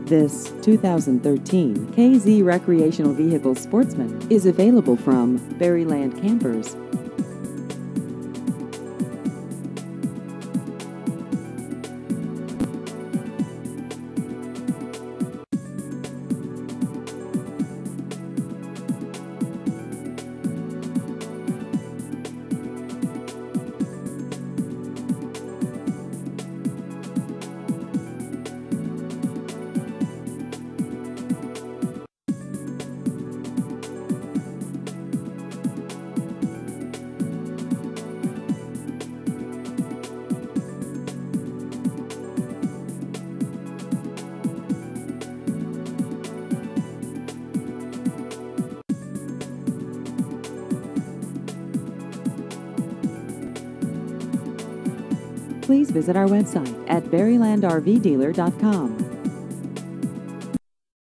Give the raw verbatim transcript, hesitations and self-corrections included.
This two thousand thirteen K Z Recreational Vehicle Sportsman is available from Berryland Campers. Please visit our website at berryland r v dealer dot com.